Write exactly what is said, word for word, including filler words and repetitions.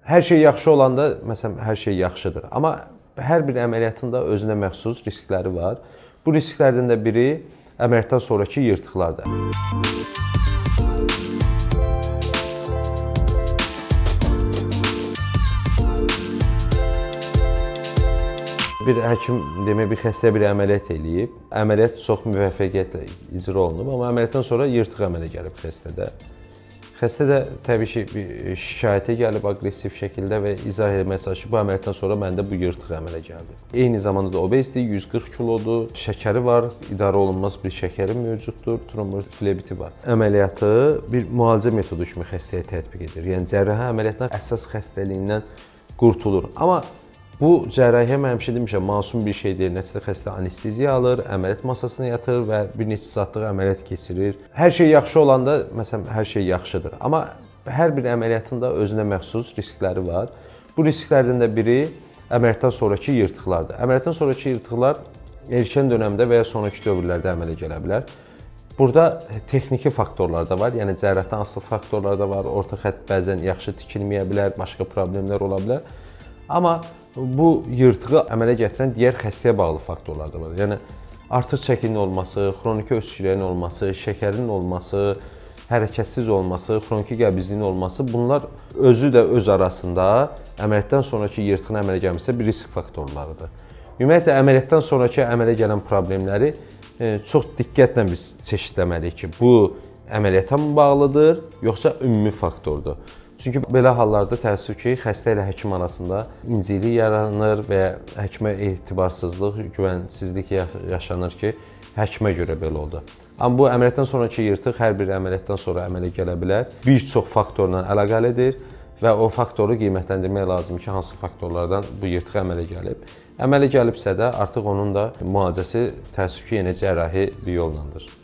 Hər şey yaxşı olanda, məsələn, hər şey yaxşıdır. Amma hər bir əməliyyatın da özünə məxsus riskləri var. Bu risklərdən də biri əməliyyatdan sonraki yırtıqlardır. Bir həkim demək bir xəstəyə bir əməliyyat eləyib. Əməliyyat çox müvəffəqiyyətlə icra olunub, amma əməliyyatdan sonra yırtıq əmələ gəlib xəstədə. Xəstə də təbii ki, bir şikayətə gəlib aqressiv şəkildə və izah etməyə çalışıb ki, bu əməliyyatdan sonra məndə bu yırtıq əmələ gəldi. Eyni zamanda da obezdir, yüz qırx kilodur, şəkəri var, idarə olunmaz bir şəkəri mövcuddur, tromboflebiti var. Əməliyyatı bir müalicə metodu kimi xəstəyə tətbiq edir. Yəni cərrahi əməliyyatlar əsas xəstəliyindən qurtulur. Amma bu cərrahiyyə mən həmişə demişəm, masum bir şey deyil. Nəticədə xəstə anesteziya alır, əməliyyat masasına yatır və bir neçə saatlıq əməliyyat keçirir. Hər şey yaxşı olanda, məsələn, hər şey yaxşıdır. Amma hər bir əməliyyatın da özünə məxsus riskləri var. Bu risklərdən də biri əməliyyatdan sonraki yırtıqlardır. Əməliyyatdan sonraki yırtıqlar erkən dönəmdə və ya sonraki dövrlərdə əmələ gələ bilər. Burada texniki faktorlar da var, yəni cərrahdan asılı faktorlar da var. Orta xətt bəzən yaxşı tikilməyə bilər, başqa problemlər ola bilər. Amma bu yırtığı əmələ gətirən digər xəstəyə bağlı faktorlar da var. Yəni artıq çəkinin olması, xroniki öskürəyin olması, şəkərin olması, hərəkətsiz olması, xroniki qəbizliyin olması, bunlar özü də öz arasında əməliyyatdan sonraki yırtığın əmələ gəlməsi bir risk faktorlarıdır. Ümumiyyətlə əməliyyatdan sonraki əmələ gələn problemləri çox diqqətlə biz çeşidləməliyik ki, bu əməliyyata mı bağlıdır, yoxsa ümumi faktordur. Çünki belə hallarda təəssüf ki, xəstə ilə həkim arasında incilik yaranır və həkimə etibarsızlıq, güvənsizlik yaşanır ki, həkimə görə belə oldu. Amma bu əməliyyatdan sonraki yırtıq hər bir əməliyyatdan sonra əmələ gələ bilər. Bir çox faktorla əlaqəlidir və o faktoru qiymətləndirmək lazım ki, hansı faktorlardan bu yırtıq əmələ gəlib. Əmələ gəlibsə də artıq onun da müalicəsi təəssüf ki, yenə cərrahi bir yollandır.